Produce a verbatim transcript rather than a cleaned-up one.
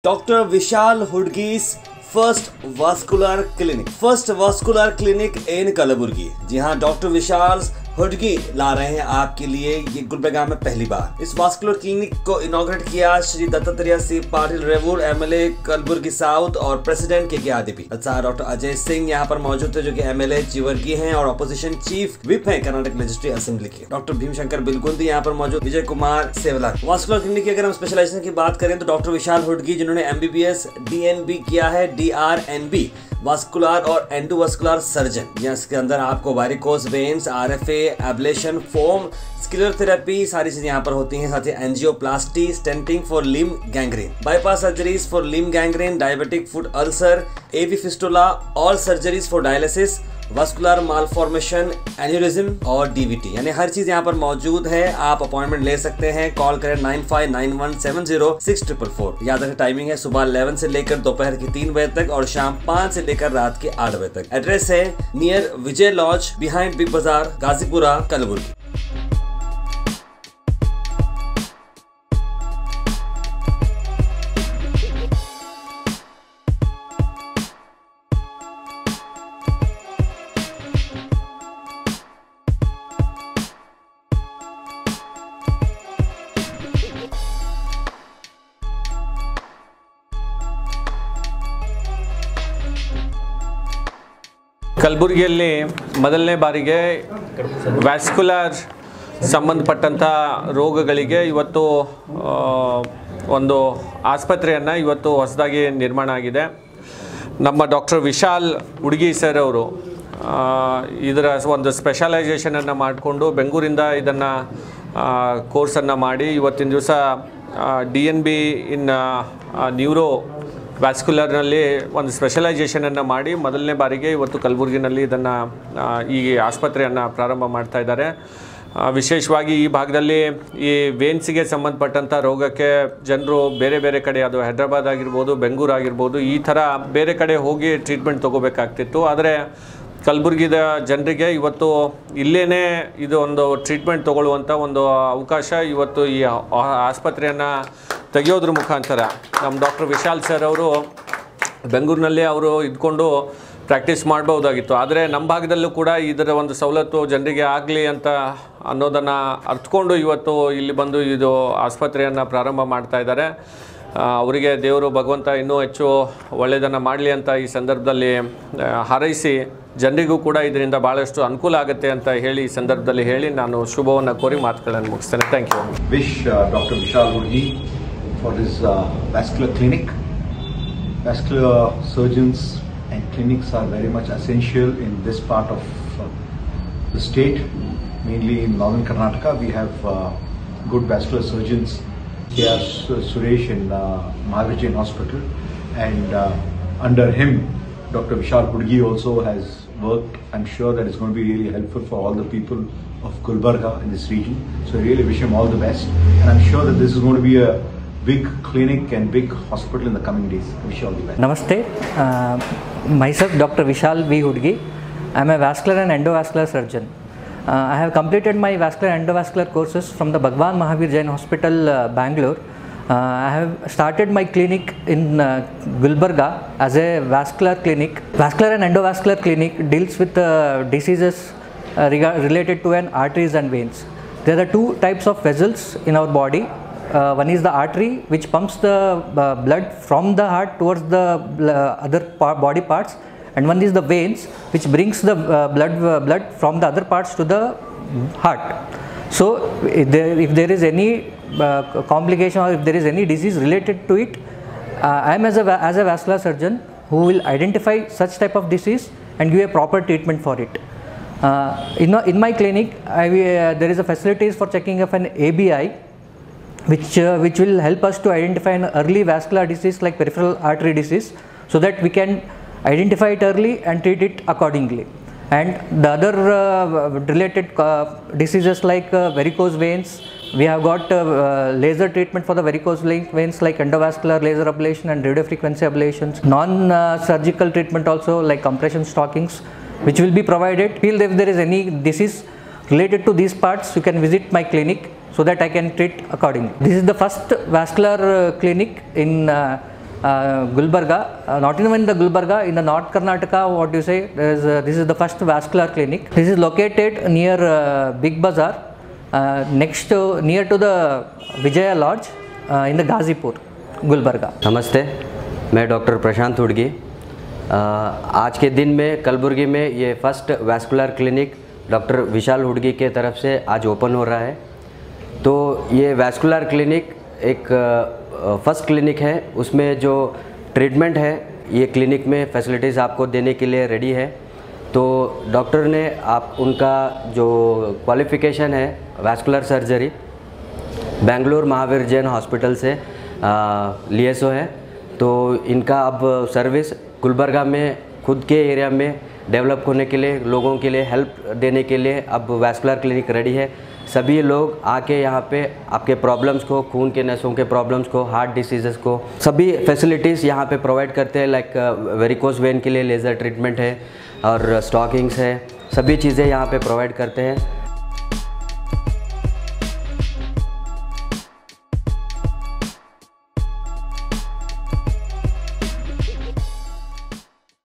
Doctor Vishal Hudgi's first vascular clinic first vascular clinic in Kalaburagi. जी हाँ, doctor Vishal हुडगी ला रहे हैं आपके लिए ये गुलबर्गा में पहली बार। इस वास्कुलर क्लिनिक को इनॉग्रेट किया श्री दत्तात्रेय सिंह पाटिल रेवूर, एमएलए कलबुर्गी साउथ और प्रेसिडेंट के के आदिपी। अच्छा, डॉक्टर अजय सिंह यहाँ पर मौजूद थे जो कि एमएलए चिवर्गी हैं और ऑपोजिशन चीफ विप हैं कर्नाटक लेजिस्लेटिव असेंबली के। डॉक्टर भीमशंकर बिलकुंदी यहाँ पर मौजूद, विजय कुमार सेवला। वास्कुलर क्लिनिक की अगर हम स्पेशलाइजेशन की बात करें तो डॉक्टर विशाल हुडगी जिन्होंने एमबीबीएस डीएनबी किया है, डीआरएनबी वास्कुलर और एंडोवास्कुलर सर्जन। इसके अंदर आपको varicose veins, RFA, ablation, foam, sclerotherapy सारी चीजें यहाँ पर होती हैं। साथ ही angioplasty, stenting for limb gangrene, bypass surgeries for limb gangrene, diabetic foot ulcer, AV fistula, all surgeries for dialysis, vascular malformation, aneurysm और डीवीटी, यानी हर चीज यहाँ पर मौजूद है। आप अपॉइंटमेंट ले सकते हैं, कॉल करें nine five nine one seven zero six triple four. याद रखें टाइमिंग है सुबह ग्यारह से लेकर दोपहर की तीन बजे तक और शाम पाँच से लेकर रात के आठ बजे तक। एड्रेस है near Vijay lodge behind Big Bazaar, Ghazipura, Kalaburagi. ಕಲಬುರಗಿಯಲ್ಲಿ ಮೊದಲನೇ ಬಾರಿಗೆ ವ್ಯಾಸ್ಕ್ಯುಲರ್ ಸಂಬಂಧಪಟ್ಟಂಥ ರೋಗಗಳಿಗೆ ಇವತ್ತು ಒಂದು ಆಸ್ಪತ್ರೆಯನ್ನು ಇವತ್ತು ಹೊಸದಾಗಿ ನಿರ್ಮಾಣ ಆಗಿದೆ. ನಮ್ಮ ಡಾಕ್ಟರ್ ವಿಶಾಲ್ ಹುಡ್ಗಿ ಸರ್ ಅವರು ಇದರ ಒಂದು ಸ್ಪೆಷಲೈಸೇಷನನ್ನು ಮಾಡಿಕೊಂಡು ಬೆಂಗಳೂರಿಂದ ಇದನ್ನು ಕೋರ್ಸನ್ನು ಮಾಡಿ ಇವತ್ತಿನ ದಿವಸ D N B in neuro ವ್ಯಾಸ್ಕ್ಯುಲರ್ನಲ್ಲಿ ಒಂದು ಸ್ಪೆಷಲೈಸೇಷನನ್ನು ಮಾಡಿ ಮೊದಲನೇ ಬಾರಿಗೆ ಇವತ್ತು ಕಲಬುರಗಿನಲ್ಲಿ ಇದನ್ನು ಈ ಆಸ್ಪತ್ರೆಯನ್ನು ಪ್ರಾರಂಭ ಮಾಡ್ತಾ ಇದ್ದಾರೆ. ವಿಶೇಷವಾಗಿ ಈ ಭಾಗದಲ್ಲಿ ಈ ವೇನ್ಸಿಗೆ ಸಂಬಂಧಪಟ್ಟಂಥ ರೋಗಕ್ಕೆ ಜನರು ಬೇರೆ ಬೇರೆ ಕಡೆ, ಅದು ಹೈದ್ರಾಬಾದ್ ಆಗಿರ್ಬೋದು, ಬೆಂಗಳೂರು ಆಗಿರ್ಬೋದು, ಈ ಥರ ಬೇರೆ ಕಡೆ ಹೋಗಿ ಟ್ರೀಟ್ಮೆಂಟ್ ತೊಗೋಬೇಕಾಗ್ತಿತ್ತು. ಆದರೆ ಕಲಬುರಗಿದ ಜನರಿಗೆ ಇವತ್ತು ಇಲ್ಲೇ ಇದು ಒಂದು ಟ್ರೀಟ್ಮೆಂಟ್ ತೊಗೊಳ್ಳುವಂಥ ಒಂದು ಅವಕಾಶ ಇವತ್ತು ಈ ಆಸ್ಪತ್ರೆಯನ್ನು ತೆಗೆಯೋದ್ರ ಮುಖಾಂತರ ನಮ್ಮ ಡಾಕ್ಟರ್ ವಿಶಾಲ್ ಸರ್ ಅವರು ಬೆಂಗಳೂರಿನಲ್ಲಿ ಅವರು ಇದ್ಕೊಂಡು ಪ್ರಾಕ್ಟೀಸ್ ಮಾಡ್ಬೋದಾಗಿತ್ತು. ಆದರೆ ನಮ್ಮ ಭಾಗದಲ್ಲೂ ಕೂಡ ಇದರ ಒಂದು ಸವಲತ್ತು ಜನರಿಗೆ ಆಗಲಿ ಅಂತ ಅನ್ನೋದನ್ನು ಅರ್ಥಕೊಂಡು ಇವತ್ತು ಇಲ್ಲಿ ಬಂದು ಇದು ಆಸ್ಪತ್ರೆಯನ್ನು ಪ್ರಾರಂಭ ಮಾಡ್ತಾ ಇದ್ದಾರೆ. ಅವರಿಗೆ ದೇವರು ಭಗವಂತ ಇನ್ನೂ ಹೆಚ್ಚು ಒಳ್ಳೆಯದನ್ನು ಮಾಡಲಿ ಅಂತ ಈ ಸಂದರ್ಭದಲ್ಲಿ ಹಾರೈಸಿ ಜನರಿಗೂ ಕೂಡ ಇದರಿಂದ ಭಾಳಷ್ಟು ಅನುಕೂಲ ಆಗುತ್ತೆ ಅಂತ ಹೇಳಿ ಈ ಸಂದರ್ಭದಲ್ಲಿ ಹೇಳಿ ನಾನು ಶುಭವನ್ನು ಕೋರಿ ಮಾತುಗಳನ್ನು ಮುಗಿಸ್ತೇನೆ. Thank you. Wish doctor Vishal Hudgi for his uh, vascular clinic. Vascular surgeons and clinics are very much essential in this part of uh, the state, mainly in northern Karnataka. We have uh, good vascular surgeons here, Suresh in uh, Mahavijay Hospital, and uh, under him Doctor Vishal Hudgi also has worked. I'm sure that it's going to be really helpful for all the people of Gulbarga in this region. So I really wish him all the best, and I'm sure that this is going to be a big clinic and big hospital in the coming days. I wish you all the best. Namaste. Uh, myself Doctor Vishal V. Hudgi. I am a vascular and endovascular surgeon. Uh, I have completed my vascular and endovascular courses from the Bhagwan Mahavir Jain Hospital, uh, Bangalore. Uh, I have started my clinic in uh, Gulbarga as a vascular clinic. Vascular and endovascular clinic deals with uh, diseases uh, related to an arteries and veins. There are two types of vessels in our body. Uh, one is the artery, which pumps the uh, blood from the heart towards the uh, other par body parts, and one is the veins, which brings the uh, blood uh, blood from the other parts to the heart. So if there, if there is any uh, complication or if there is any disease related to it, uh, I am as a as a vascular surgeon who will identify such type of disease and give a proper treatment for it. Uh, in, in my clinic, I, uh, there is a facilities for checking of an A B I, which uh, which will help us to identify an early vascular disease like peripheral artery disease, so that we can identify it early and treat it accordingly. And the other uh, related uh, diseases like uh, varicose veins, we have got uh, uh, laser treatment for the varicose veins like endovascular laser ablation and radiofrequency ablations. Non uh, surgical treatment also like compression stockings, which will be provided. Feel if there is any disease related to these parts, you can visit my clinic so that I can treat accordingly. This is the first vascular uh, clinic in uh, uh, Gulbarga, uh, not even in the Gulbarga, in the North Karnataka, what you say, there is, uh, this is the first vascular clinic. This is located near uh, Big Bazaar, uh, next to, near to the Vijaya Lodge uh, in the Ghazipur, Gulbarga. नमस्ते, मैं doctor प्रशांत हुडगी। आज के दिन में कलबुर्गी में ये first vascular clinic doctor Vishal Hudgi के तरफ से आज ओपन हो रहा है। तो ये वैस्कुलर क्लिनिक एक फर्स्ट क्लिनिक है, उसमें जो ट्रीटमेंट है ये क्लिनिक में फैसिलिटीज़ आपको देने के लिए रेडी है। तो डॉक्टर ने आप उनका जो क्वालिफ़िकेशन है vascular surgery Bengaluru Mahaveer Jain hospital से लिए सो है। तो इनका अब सर्विस गुलबर्गा में खुद के एरिया में डेवलप होने के लिए, लोगों के लिए हेल्प देने के लिए अब वैस्कुलर क्लिनिक रेडी है। सभी लोग आके यहाँ पे आपके प्रॉब्लम्स को, खून के नसों के प्रॉब्लम्स को, हार्ट डिसीज़ को, सभी फैसिलिटीज़ यहाँ पे प्रोवाइड करते हैं। लाइक वेरिकोस वेन के लिए लेज़र ट्रीटमेंट है और स्टॉकिंग्स है, सभी चीज़ें यहाँ पे प्रोवाइड करते हैं।